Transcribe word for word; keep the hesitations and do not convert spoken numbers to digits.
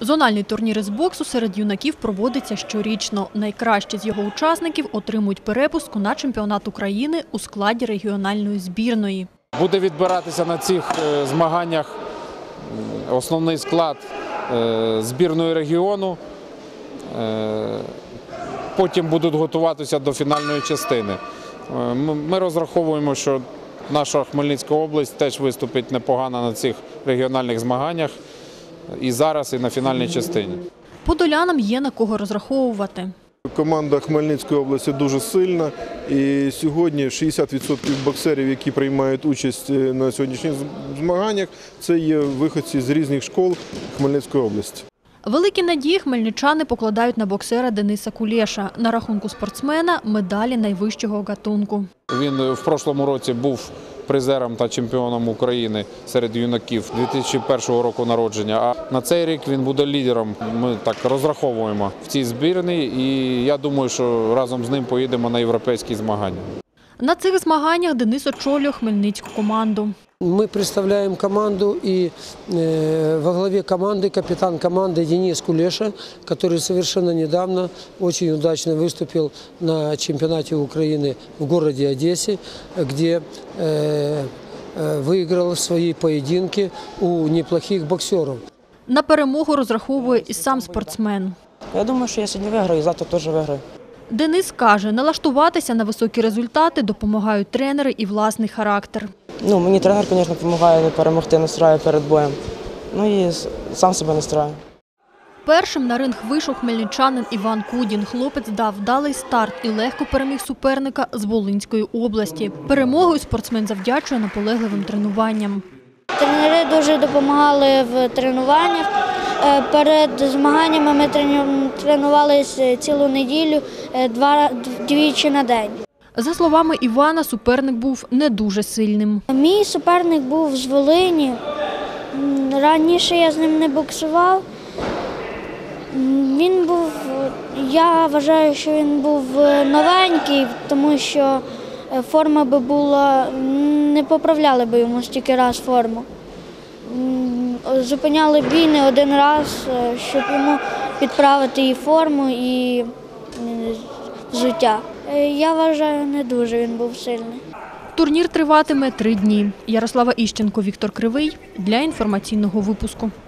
Зональний турнір із боксу серед юнаків проводиться щорічно. Найкращі з його учасників отримують перепустку на чемпіонат України у складі регіональної збірної. Буде відбиратися на цих змаганнях основний склад збірної регіону. Потім будуть готуватися до фінальної частини. Ми розраховуємо, що наша Хмельницька область теж виступить непогано на цих регіональних змаганнях і зараз, і на фінальній частині. Подолянам є на кого розраховувати. Команда Хмельницької області дуже сильна, і сьогодні шістдесят відсотків боксерів, які приймають участь на сьогоднішніх змаганнях, це є виходці з різних школ Хмельницької області. Великі надії хмельничани покладають на боксера Дениса Кулеша. На рахунку спортсмена – медалі найвищого гатунку. Він в прошлому році був призером та чемпіоном України серед юнаків дві тисячі першого року народження. А на цей рік він буде лідером. Ми так розраховуємо в цій збірній, і я думаю, що разом з ним поїдемо на європейські змагання. На цих змаганнях Денис очолює хмельницьку команду. Мы представляем команду, и э, во главе команды капитан команды Денис Кулеша, который совершенно недавно очень удачно выступил на чемпионате Украины в городе Одессе, где э, э, выиграл свои поединки у неплохих боксеров. На перемогу розраховує і сам спортсмен. Я думаю, що я сьогодні виграю, і завтра теж виграю. Денис каже, налаштуватися на високі результати допомагають тренери і власний характер. Ну, мені тренер, звісно, допомагає перемогти, настраю перед боєм. Ну і сам себе настраю. Першим на ринг вийшов хмельничанин Іван Кудін. Хлопець дав вдалий старт і легко переміг суперника з Волинської області. Перемогою спортсмен завдячує наполегливим тренуванням. Тренери дуже допомагали в тренуваннях. Перед змаганнями ми тренувалися цілу неділю, два, двічі на день. За словами Івана, суперник був не дуже сильним. Мій суперник був з Волині. Раніше я з ним не боксував. Він був, я вважаю, що він був новенький, тому що форма би була, не поправляли би йому стільки раз форму. Зупиняли бій не один раз, щоб йому підправити і форму, і взуття. Я вважаю, не дуже він був сильний. Турнір триватиме три дні. Ярослава Іщенко, Віктор Кривий для інформаційного випуску.